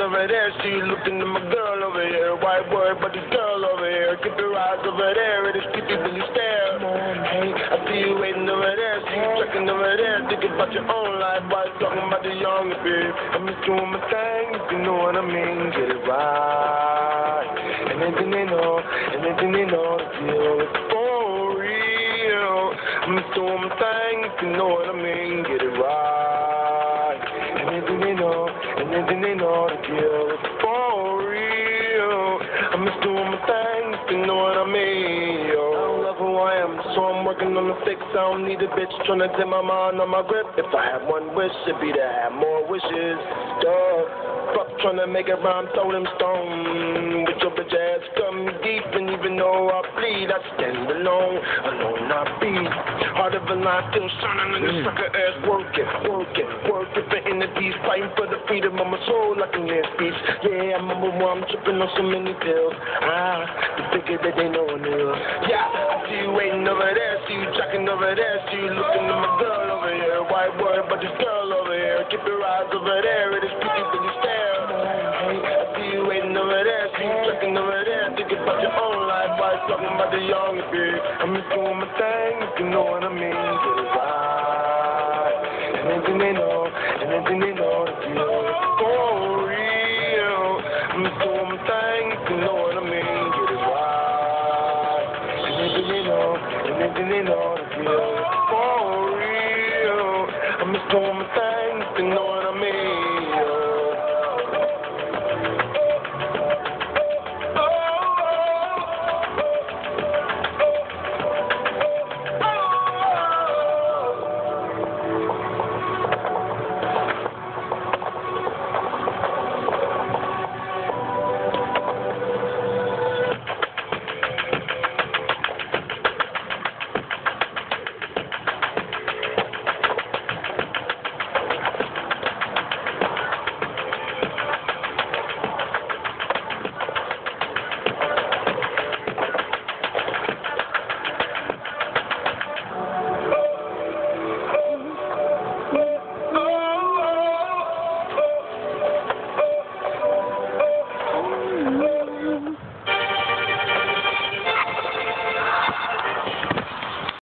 over there, see you looking at my girl over here. Why worry about this girl over here? Keep your eyes over there, it is creepy when you stare. Hey, I see you waiting over there, see you checking over there, thinking about your own life, while talking about the younger babe. I'm just doing my thing, if you know what I mean, get it right. Anything they know, the deal is for real. I'm just doing my thing, if you know what I mean, get it right. Anything they know, the deal is for real. I'm just doing my thing, if you know what I mean, yo. I don't love who I am, so I'm working on the fix. I don't need a bitch trying to take my mind on my grip. If I had one wish, it'd be to have more wishes. Duh. Fuck trying to make it rhyme, throw them stone. With your bitch ass come deep, and even though I bleed, I stand alone I beat. Heart of a line still shining, and the sucker ass working. For entities, fighting for the freedom of my soul like a near speech. Yeah, I remember when I'm tripping on so many pills. To figure that they know I'm ill. Yeah, I see you waiting over there, see you jacking over there, see you looking at my girl over here. Why worry about this girl over here? Keep your eyes over there, it is pretty when you stare. I see you waiting over there, see you checking over there, thinking about your own life, while talking about the younger babe. I'm just doing my thing, if you know what I mean, get it right. Anything they know, the deal.